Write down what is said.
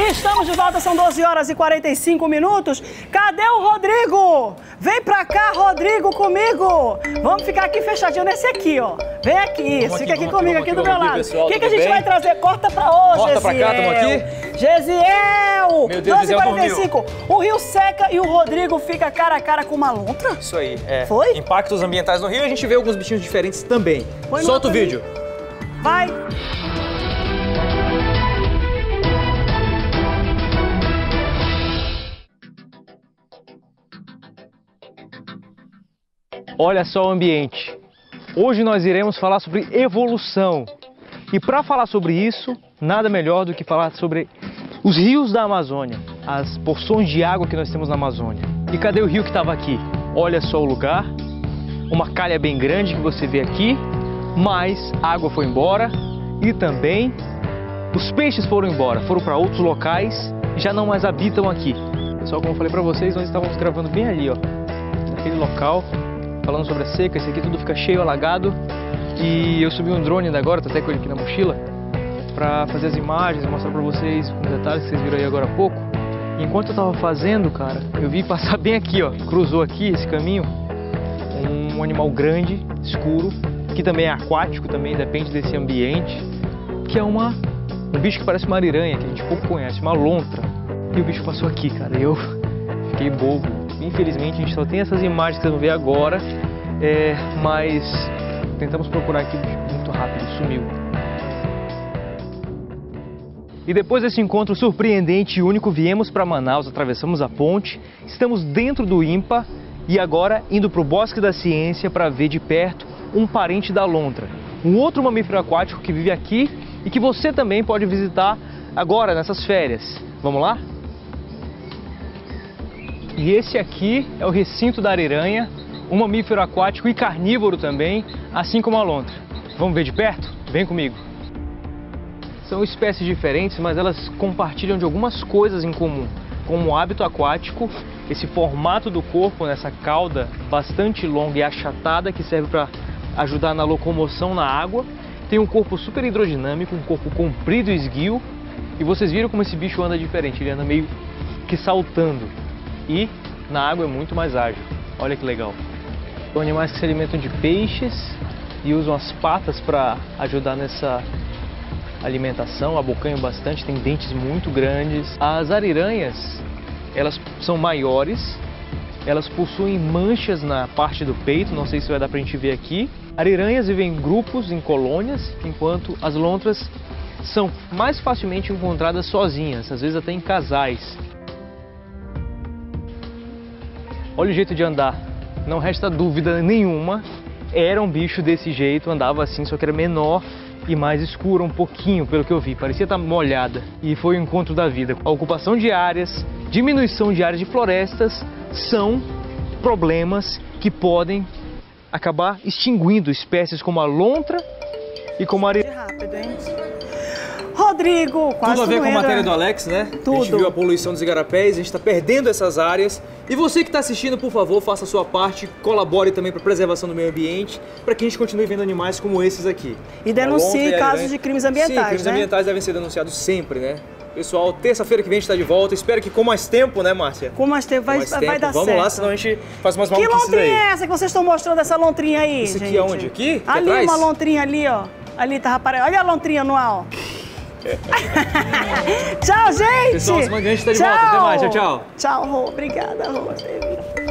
Estamos de volta, são 12 horas e 45 minutos. Cadê o Rodrigo? Vem pra cá, Rodrigo, comigo. Vamos ficar aqui fechadinho nesse aqui, ó. Vem aqui, fica aqui comigo, aqui do meu lado. O que a gente vai trazer? Corta pra hoje, Corta pra cá, tamo aqui. Gesiel! Meu Deus, 12h45. O rio seca e o Rodrigo fica cara a cara com uma lontra? Isso aí, é. Foi? Impactos ambientais no rio e a gente vê alguns bichinhos diferentes também. Põe Solta o vídeo. Vai! Olha só o ambiente. Hoje nós iremos falar sobre evolução. E para falar sobre isso, nada melhor do que falar sobre os rios da Amazônia, as porções de água que nós temos na Amazônia. E cadê o rio que estava aqui? Olha só o lugar, uma calha bem grande que você vê aqui, mas a água foi embora e também os peixes foram embora, foram para outros locais e já não mais habitam aqui. Pessoal, como eu falei para vocês, nós estávamos gravando bem ali, ó, naquele local, falando sobre a seca. Esse aqui tudo fica cheio, alagado. E eu subi um drone ainda agora, tô até com ele aqui na mochila, pra fazer as imagens e mostrar pra vocês os detalhes que vocês viram aí agora há pouco. E enquanto eu tava fazendo, cara, eu vi passar bem aqui, ó, cruzou aqui esse caminho, um animal grande, escuro, que também é aquático, também depende desse ambiente, que é um bicho que parece uma ariranha, que a gente pouco conhece, uma lontra. E o bicho passou aqui, cara, e eu fiquei bobo. Infelizmente a gente só tem essas imagens que vocês vão ver agora, mas tentamos procurar aqui muito rápido, sumiu. E depois desse encontro surpreendente e único, viemos para Manaus, atravessamos a ponte, estamos dentro do INPA e agora indo para o Bosque da Ciência para ver de perto um parente da lontra, um outro mamífero aquático que vive aqui e que você também pode visitar agora nessas férias. Vamos lá? E esse aqui é o recinto da ariranha, um mamífero aquático e carnívoro também, assim como a lontra. Vamos ver de perto? Vem comigo. São espécies diferentes, mas elas compartilham de algumas coisas em comum, como o hábito aquático, esse formato do corpo nessa cauda bastante longa e achatada que serve para ajudar na locomoção na água. Tem um corpo super hidrodinâmico, um corpo comprido e esguio, e vocês viram como esse bicho anda diferente, ele anda meio que saltando. E na água é muito mais ágil. Olha que legal. São animais que se alimentam de peixes e usam as patas para ajudar nessa alimentação, abocanham bastante, tem dentes muito grandes. As ariranhas, elas são maiores, elas possuem manchas na parte do peito, não sei se vai dar pra gente ver aqui. Ariranhas vivem em grupos, em colônias, enquanto as lontras são mais facilmente encontradas sozinhas, às vezes até em casais. Olha o jeito de andar, não resta dúvida nenhuma, era um bicho desse jeito, andava assim, só que era menor e mais escura um pouquinho, pelo que eu vi, parecia estar molhada. E foi o encontro da vida. A ocupação de áreas, diminuição de áreas de florestas são problemas que podem acabar extinguindo espécies como a lontra e como a ariranha. Rápido, hein? Rodrigo, quase tudo a ver com a matéria do Alex, né? Tudo. A gente viu a poluição dos igarapés, a gente está perdendo essas áreas. E você que está assistindo, por favor, faça a sua parte, colabore também para a preservação do meio ambiente, para que a gente continue vendo animais como esses aqui. E denuncie casos de crimes ambientais, Sim, crimes ambientais devem ser denunciados sempre, né? Pessoal, terça-feira que vem a gente está de volta. Espero que com mais tempo, né, Márcia? Com mais tempo, vai dar certo. Vamos lá, senão a gente faz umas maluquices aí. Que lontrinha é essa que vocês estão mostrando, essa lontrinha aí, Isso aqui gente? é onde? Aqui Ali, atrás? uma lontrinha ali, ó. Ali tá aparecendo. Olha a lontrinha no ar, ó. Tchau, gente! Pessoal, semana que vem a gente tá de volta. Até mais, tchau, tchau. Tchau, Rô. Obrigada, Rô.